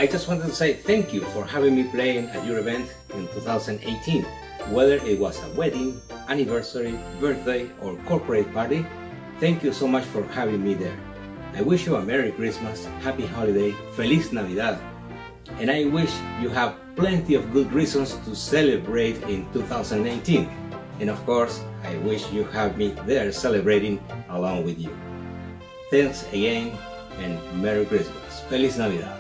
just wanted to say thank you for having me playing at your event in 2018. Whether it was a wedding, anniversary, birthday, or corporate party, thank you so much for having me there. I wish you a Merry Christmas, Happy Holiday, Feliz Navidad, and I wish you have plenty of good reasons to celebrate in 2019. And of course, I wish you have me there celebrating along with you. Thanks again, and Merry Christmas. Feliz Navidad.